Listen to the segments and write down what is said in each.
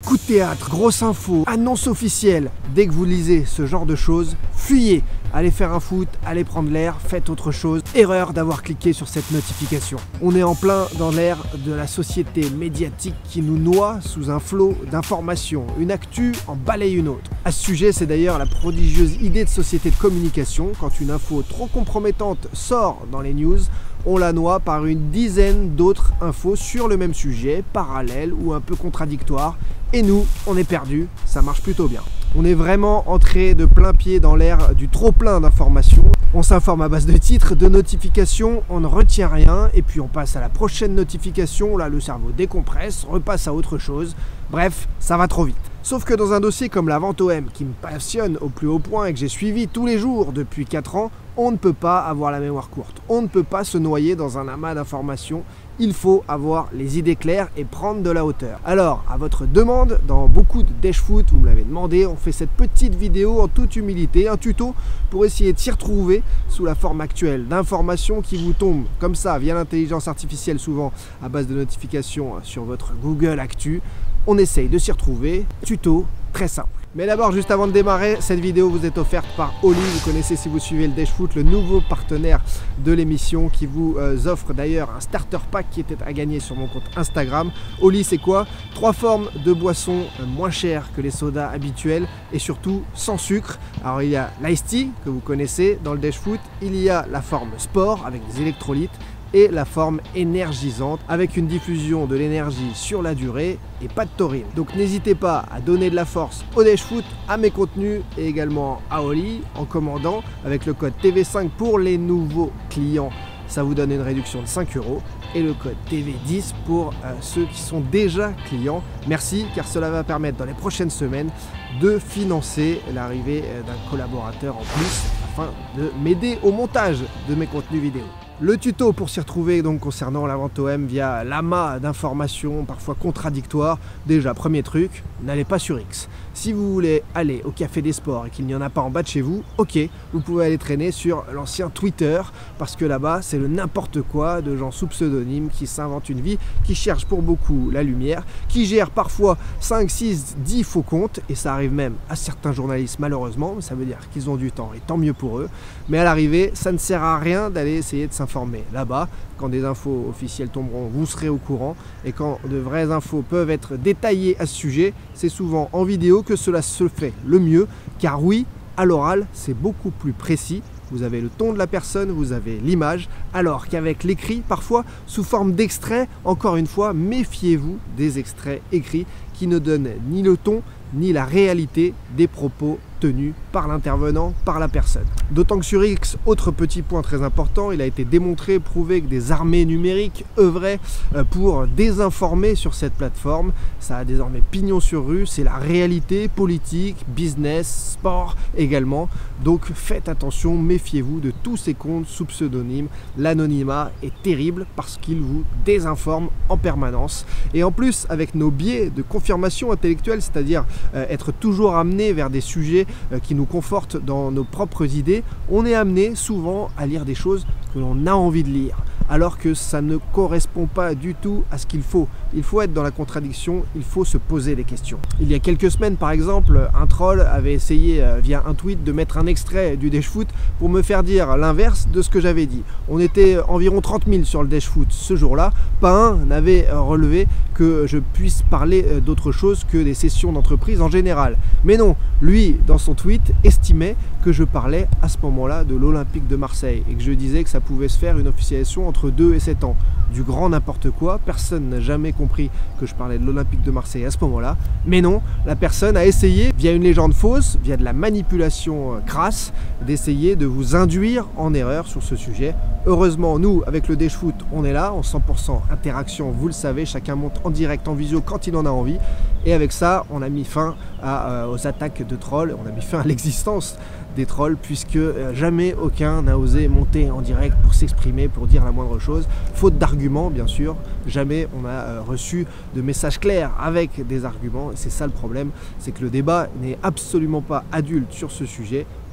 coup de théâtre, grosse info, annonce officielle. Dès que vous lisez ce genre de choses, fuyez. Allez faire un foot, allez prendre l'air, faites autre chose. Erreur d'avoir cliqué sur cette notification. On est en plein dans l'ère de la société médiatique qui nous noie sous un flot d'informations. Une actu en balaye une autre. À ce sujet, c'est d'ailleurs la prodigieuse idée de société de communication. Quand une info trop compromettante sort dans les news, on la noie par une dizaine d'autres infos sur le même sujet, parallèles ou un peu contradictoires. Et nous, on est perdus, ça marche plutôt bien. On est vraiment entré de plein pied dans l'ère du trop-plein d'informations. On s'informe à base de titres, de notifications, on ne retient rien et puis on passe à la prochaine notification. Là, le cerveau décompresse, repasse à autre chose. Bref, ça va trop vite. Sauf que dans un dossier comme la vente OM, qui me passionne au plus haut point et que j'ai suivi tous les jours depuis 4 ans, on ne peut pas avoir la mémoire courte. On ne peut pas se noyer dans un amas d'informations. Il faut avoir les idées claires et prendre de la hauteur. Alors, à votre demande, dans beaucoup de Dash Foot, vous me l'avez demandé, on fait cette petite vidéo en toute humilité, un tuto pour essayer de s'y retrouver sous la forme actuelle d'informations qui vous tombent comme ça via l'intelligence artificielle, souvent à base de notifications sur votre Google Actu. On essaye de s'y retrouver, tuto très simple. Mais d'abord, juste avant de démarrer, cette vidéo vous est offerte par Oli. Vous connaissez, si vous suivez le Dash Foot, le nouveau partenaire de l'émission qui vous offre d'ailleurs un starter pack qui était à gagner sur mon compte Instagram. Oli, c'est quoi? 3 formes de boissons moins chères que les sodas habituels et surtout sans sucre. Alors il y a l'Ice Tea que vous connaissez dans le Dash Foot, il y a la forme sport avec des électrolytes et la forme énergisante avec une diffusion de l'énergie sur la durée et pas de taurine. Donc n'hésitez pas à donner de la force au Dash Foot, à mes contenus et également à Oli en commandant avec le code TV5 pour les nouveaux clients. Ça vous donne une réduction de 5 € et le code TV10 pour ceux qui sont déjà clients. Merci, car cela va permettre dans les prochaines semaines de financer l'arrivée d'un collaborateur en plus afin de m'aider au montage de mes contenus vidéo. Le tuto pour s'y retrouver donc concernant la vente OM via l'amas d'informations parfois contradictoires. Déjà, premier truc, n'allez pas sur X. Si vous voulez aller au Café des Sports et qu'il n'y en a pas en bas de chez vous, ok, vous pouvez aller traîner sur l'ancien Twitter parce que là-bas c'est le n'importe quoi de gens sous pseudonyme qui s'inventent une vie, qui cherchent pour beaucoup la lumière, qui gèrent parfois 5, 6, 10 faux comptes et ça arrive même à certains journalistes malheureusement, ça veut dire qu'ils ont du temps et tant mieux pour eux. Mais à l'arrivée, ça ne sert à rien d'aller essayer de s'informer là-bas. Quand des infos officielles tomberont, vous serez au courant. Et quand de vraies infos peuvent être détaillées à ce sujet, c'est souvent en vidéo que cela se fait le mieux. Car oui, à l'oral, c'est beaucoup plus précis. Vous avez le ton de la personne, vous avez l'image, alors qu'avec l'écrit, parfois sous forme d'extrait, encore une fois, méfiez-vous des extraits écrits qui ne donnent ni le ton, ni la réalité des propos tenus par l'intervenant, par la personne. D'autant que sur X, autre petit point très important, il a été démontré, prouvé que des armées numériques œuvraient pour désinformer sur cette plateforme. Ça a désormais pignon sur rue, c'est la réalité politique, business, sport également. Donc faites attention, méfiez-vous de tous ces comptes sous pseudonyme. L'anonymat est terrible parce qu'il vous désinforme en permanence. Et en plus, avec nos biais de confirmation intellectuelle, c'est-à-dire être toujours amené vers des sujets qui nous confortent dans nos propres idées, on est amené souvent à lire des choses que l'on a envie de lire, alors que ça ne correspond pas du tout à ce qu'il faut. Il faut être dans la contradiction, il faut se poser des questions. Il y a quelques semaines, par exemple, un troll avait essayé via un tweet de mettre un extrait du Dash Foot pour me faire dire l'inverse de ce que j'avais dit. On était environ 30 000 sur le Dash Foot ce jour-là. Pas un n'avait relevé que je puisse parler d'autre chose que des sessions d'entreprise en général. Mais non, lui, dans son tweet, estimait que je parlais à ce moment-là de l'Olympique de Marseille et que je disais que ça pouvait se faire une officialisation entre 2 et 7 ans. Du grand n'importe quoi, personne n'a jamais compris que je parlais de l'Olympique de Marseille à ce moment-là. Mais non, la personne a essayé, via une légende fausse, via de la manipulation crasse, d'essayer de vous induire en erreur sur ce sujet. Heureusement, nous, avec le Dash Foot, on est là, en 100% interaction, vous le savez, chacun monte en direct, en visio, quand il en a envie. Et avec ça, on a mis fin aux attaques de trolls, on a mis fin à l'existence des trolls, puisque jamais aucun n'a osé monter en direct pour s'exprimer, pour dire la moindre chose. Faute d'arguments, bien sûr, jamais on a reçu de messages clairs avec des arguments. Et c'est ça le problème, c'est que le débat n'est absolument pas adulte sur ce sujet.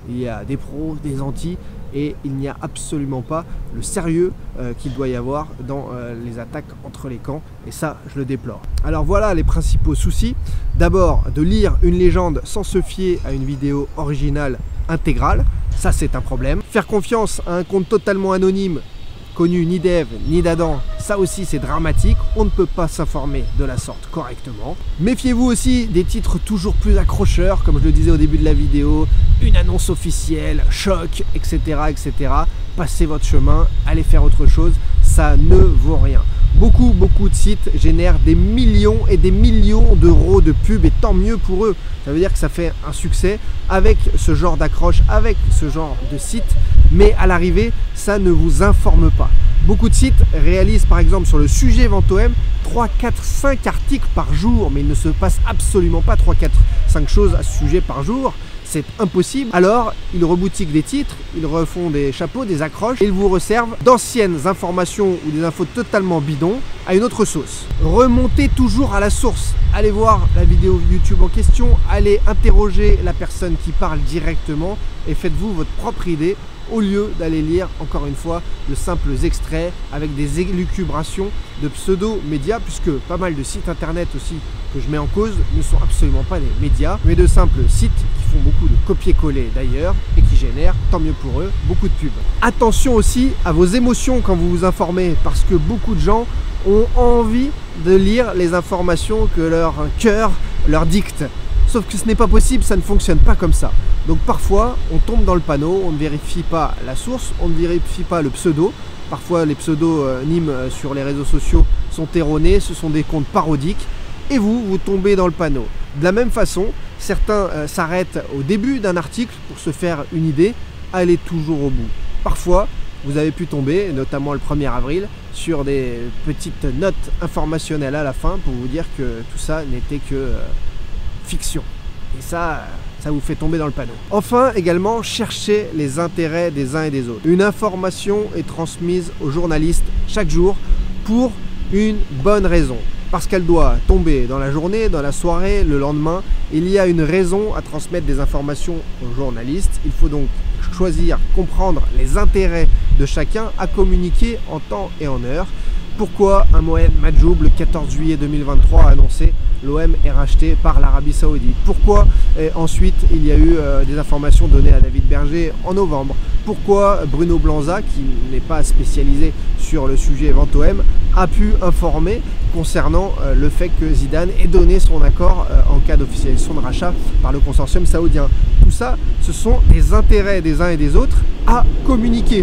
il y a des pros, des antis, et il n'y a absolument pas le sérieux qu'il doit y avoir dans les attaques entre les camps, et ça je le déplore. Alors voilà les principaux soucis. D'abord, de lire une légende sans se fier à une vidéo originale intégrale, ça c'est un problème. Faire confiance à un compte totalement anonyme, connu ni d'Ève ni d'Adam, ça aussi c'est dramatique, on ne peut pas s'informer de la sorte correctement. Méfiez-vous aussi des titres toujours plus accrocheurs, comme je le disais au début de la vidéo, une annonce officielle, choc, etc. etc. Passez votre chemin, allez faire autre chose, ça ne vaut rien. Beaucoup de sites génèrent des millions et des millions d'euros de pub, et tant mieux pour eux. Ça veut dire que ça fait un succès avec ce genre d'accroche, avec ce genre de site, mais à l'arrivée, ça ne vous informe pas. Beaucoup de sites réalisent par exemple sur le sujet VentoM 3, 4, 5 articles par jour, mais il ne se passe absolument pas 3, 4, 5 choses à ce sujet par jour. C'est impossible. Alors, ils reboutiquent des titres, ils refont des chapeaux, des accroches, et ils vous resservent d'anciennes informations ou des infos totalement bidons à une autre sauce. Remontez toujours à la source. Allez voir la vidéo YouTube en question, allez interroger la personne qui parle directement et faites-vous votre propre idée au lieu d'aller lire, encore une fois, de simples extraits avec des élucubrations de pseudo-médias, puisque pas mal de sites internet aussi que je mets en cause ne sont absolument pas des médias, mais de simples sites qui font beaucoup de copier-coller d'ailleurs et qui génèrent, tant mieux pour eux, beaucoup de pubs. Attention aussi à vos émotions quand vous vous informez, parce que beaucoup de gens ont envie de lire les informations que leur cœur leur dicte. Sauf que ce n'est pas possible, ça ne fonctionne pas comme ça. Donc parfois, on tombe dans le panneau, on ne vérifie pas la source, on ne vérifie pas le pseudo. Parfois, les pseudonymes sur les réseaux sociaux sont erronés, ce sont des comptes parodiques. Et vous tombez dans le panneau. De la même façon, certains s'arrêtent au début d'un article pour se faire une idée, allez toujours au bout. Parfois, vous avez pu tomber, notamment le 1er avril, sur des petites notes informationnelles à la fin pour vous dire que tout ça n'était que fiction. Et ça vous fait tomber dans le panneau. Enfin, également, cherchez les intérêts des uns et des autres. Une information est transmise aux journalistes chaque jour pour une bonne raison. Parce qu'elle doit tomber dans la journée, dans la soirée, le lendemain. Il y a une raison à transmettre des informations aux journalistes. Il faut donc choisir, comprendre les intérêts de chacun, à communiquer en temps et en heure. Pourquoi un Mohamed Majdjoub, le 14 juillet 2023, a annoncé l'OM est racheté par l'Arabie Saoudite? Pourquoi ensuite il y a eu des informations données à David Berger en novembre? Pourquoi Bruno Blanza, qui n'est pas spécialisé sur le sujet VentoM, a pu informer concernant le fait que Zidane ait donné son accord en cas d'officialisation de rachat par le consortium saoudien? Tout ça, ce sont des intérêts des uns et des autres à communiquer.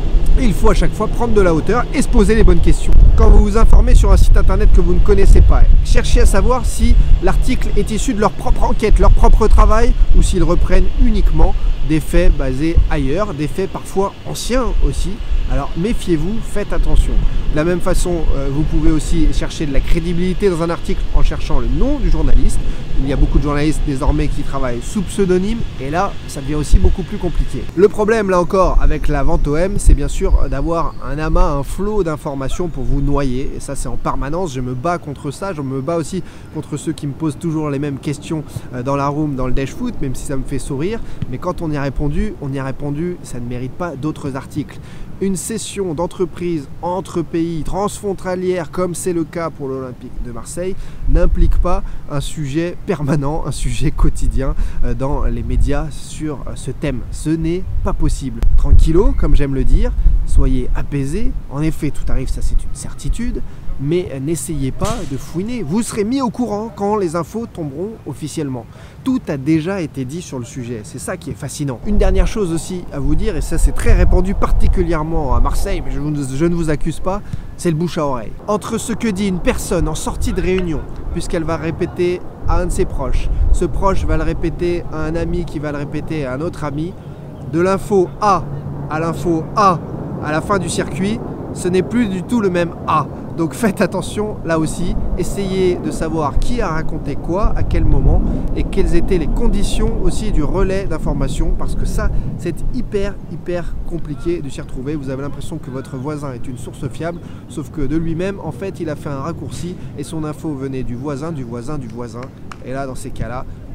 Il faut à chaque fois prendre de la hauteur et se poser les bonnes questions. Quand vous vous informez sur un site internet que vous ne connaissez pas, cherchez à savoir si l'article est issu de leur propre enquête, leur propre travail, ou s'ils reprennent uniquement des faits basés ailleurs, des faits parfois anciens aussi. Alors méfiez-vous, faites attention. De la même façon, vous pouvez aussi chercher de la crédibilité dans un article en cherchant le nom du journaliste. Il y a beaucoup de journalistes désormais qui travaillent sous pseudonyme, et là, ça devient aussi beaucoup plus compliqué. Le problème, là encore, avec la VentoM, c'est bien sûr d'avoir un amas, un flot d'informations pour vous noyer. Et ça, c'est en permanence. Je me bats contre ça. Je me bats aussi contre ceux qui me posent toujours les mêmes questions dans la room, dans le Dash Foot, même si ça me fait sourire. Mais quand on y a répondu, ça ne mérite pas d'autres articles. Une session d'entreprise entre pays transfrontalière, comme c'est le cas pour l'Olympique de Marseille, n'implique pas un sujet permanent, un sujet quotidien dans les médias sur ce thème. Ce n'est pas possible. Tranquillo, comme j'aime le dire, soyez apaisés. En effet, tout arrive, ça c'est une certitude, mais n'essayez pas de fouiner. Vous serez mis au courant quand les infos tomberont officiellement. Tout a déjà été dit sur le sujet, c'est ça qui est fascinant. Une dernière chose aussi à vous dire, et ça c'est très répandu particulièrement à Marseille, mais je ne vous accuse pas, c'est le bouche à oreille. Entre ce que dit une personne en sortie de réunion, puisqu'elle va répéter à un de ses proches, ce proche va le répéter à un ami qui va le répéter à un autre ami, de l'info A à l'info A à la fin du circuit, ce n'est plus du tout le même A. Donc faites attention là aussi, essayez de savoir qui a raconté quoi, à quel moment, et quelles étaient les conditions aussi du relais d'information, parce que ça, c'est hyper compliqué de s'y retrouver. Vous avez l'impression que votre voisin est une source fiable, sauf que de lui-même, en fait, il a fait un raccourci et son info venait du voisin, et là, dans ces cas-là,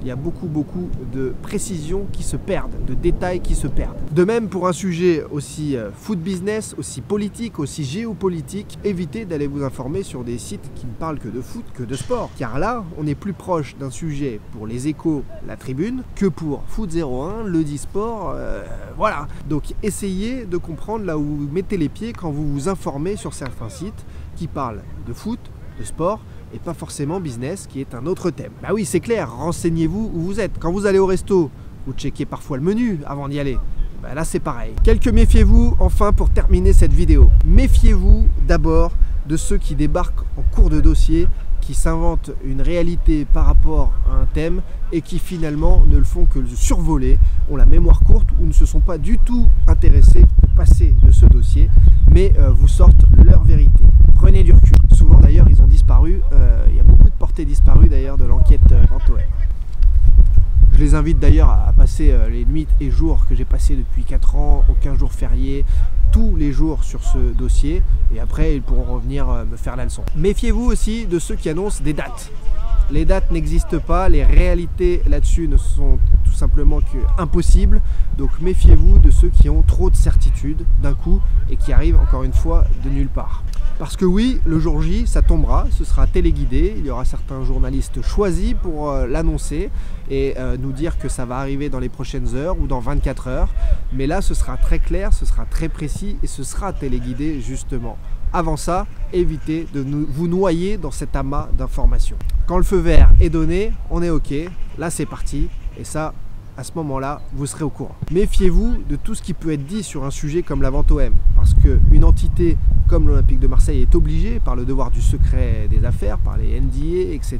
il y a beaucoup de précisions qui se perdent, de détails qui se perdent. De même pour un sujet aussi foot business, aussi politique, aussi géopolitique, évitez d'aller vous informer sur des sites qui ne parlent que de foot, que de sport. Car là, on est plus proche d'un sujet pour les Échos, la Tribune, que pour Foot 01, le Disport, voilà. Donc essayez de comprendre là où vous mettez les pieds quand vous vous informez sur certains sites qui parlent de foot, de sport, et pas forcément business, qui est un autre thème. Bah oui, c'est clair, renseignez-vous où vous êtes. Quand vous allez au resto, vous checkez parfois le menu avant d'y aller. Bah là, c'est pareil. Quelques méfiez-vous, enfin, pour terminer cette vidéo. Méfiez-vous d'abord de ceux qui débarquent en cours de dossier, qui s'inventent une réalité par rapport à un thème et qui finalement ne le font que le survoler, ont la mémoire courte ou ne se sont pas du tout intéressés au passé de ce dossier, mais vous sortent leur vérité. Prenez du recul. Souvent d'ailleurs ils ont disparu, il y a beaucoup de portées disparues d'ailleurs de l'enquête Vento M. Je les invite d'ailleurs à passer les nuits et jours que j'ai passés depuis 4 ans, aucun jour férié, tous les jours sur ce dossier, et après ils pourront revenir me faire la leçon. Méfiez-vous aussi de ceux qui annoncent des dates. Les dates n'existent pas, les réalités là-dessus ne sont tout simplement qu'impossibles, donc méfiez-vous de ceux qui ont trop de certitudes d'un coup et qui arrivent encore une fois de nulle part. Parce que oui, le jour J, ça tombera, ce sera téléguidé, il y aura certains journalistes choisis pour l'annoncer et nous dire que ça va arriver dans les prochaines heures ou dans 24 heures. Mais là, ce sera très clair, ce sera très précis et ce sera téléguidé justement. Avant ça, évitez de vous noyer dans cet amas d'informations. Quand le feu vert est donné, on est OK, là c'est parti, et ça, à ce moment-là, vous serez au courant. Méfiez-vous de tout ce qui peut être dit sur un sujet comme la Vento M, parce qu'une entité comme l'Olympique de Marseille est obligée, par le devoir du secret des affaires, par les NDA, etc.,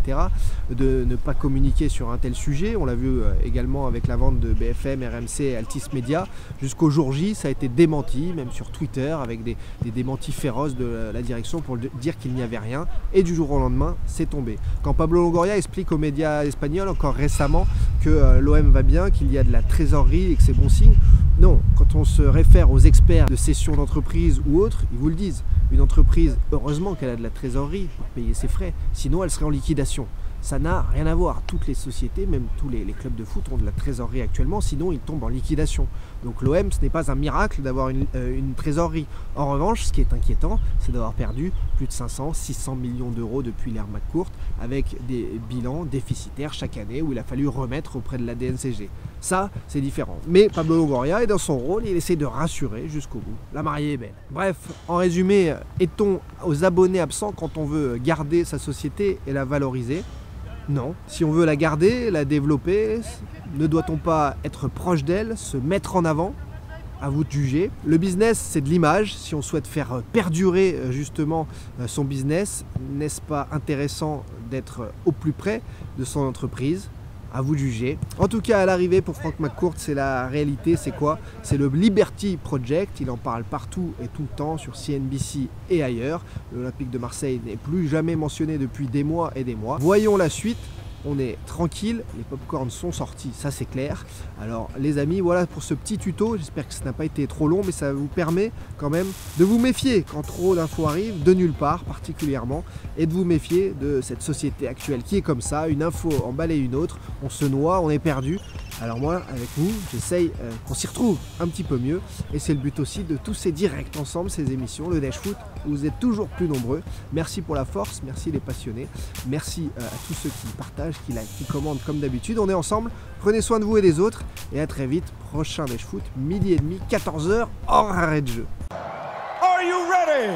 de ne pas communiquer sur un tel sujet. On l'a vu également avec la vente de BFM, RMC et Altis Media. Jusqu'au jour J, ça a été démenti, même sur Twitter, avec des démentis féroces de la direction pour dire qu'il n'y avait rien. Et du jour au lendemain, c'est tombé. Quand Pablo Longoria explique aux médias espagnols, encore récemment, que l'OM va bien, qu'il y a de la trésorerie et que c'est bon signe. Non, quand on se réfère aux experts de cession d'entreprise ou autres, ils vous le disent. Une entreprise, heureusement qu'elle a de la trésorerie pour payer ses frais, sinon elle serait en liquidation. Ça n'a rien à voir. Toutes les sociétés, même tous les clubs de foot ont de la trésorerie actuellement, sinon ils tombent en liquidation. Donc l'OM, ce n'est pas un miracle d'avoir une trésorerie. En revanche, ce qui est inquiétant, c'est d'avoir perdu plus de 500, 600 millions d'euros depuis l'ère McCourt, avec des bilans déficitaires chaque année où il a fallu remettre auprès de la DNCG. Ça, c'est différent. Mais Pablo Longoria est dans son rôle, il essaie de rassurer jusqu'au bout. La mariée est belle. Bref, en résumé, est-on aux abonnés absents quand on veut garder sa société et la valoriser ? Non. Si on veut la garder, la développer, ne doit-on pas être proche d'elle, se mettre en avant ? À vous de juger. Le business, c'est de l'image. Si on souhaite faire perdurer justement son business, n'est-ce pas intéressant d'être au plus près de son entreprise ? À vous de juger. En tout cas, à l'arrivée pour Frank McCourt, c'est la réalité. C'est quoi? C'est le Liberty Project. Il en parle partout et tout le temps sur CNBC et ailleurs. L'Olympique de Marseille n'est plus jamais mentionné depuis des mois et des mois. Voyons la suite. On est tranquille, les popcorns sont sortis, ça c'est clair. Alors les amis, voilà pour ce petit tuto, j'espère que ça n'a pas été trop long, mais ça vous permet quand même de vous méfier quand trop d'infos arrivent, de nulle part particulièrement, et de vous méfier de cette société actuelle qui est comme ça, une info en balaye une autre, on se noie, on est perdu. Alors moi, avec vous, j'essaye qu'on s'y retrouve un petit peu mieux, et c'est le but aussi de tous ces directs ensemble, ces émissions, le Dash Foot, où vous êtes toujours plus nombreux. Merci pour la force, merci les passionnés, merci à tous ceux qui partagent, qui commandent comme d'habitude. On est ensemble, prenez soin de vous et des autres, et à très vite, prochain Dash Foot, 12h30, 14h, hors arrêt de jeu. Are you ready?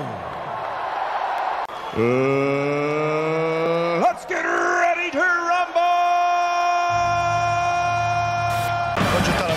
Let's get ready to rumble!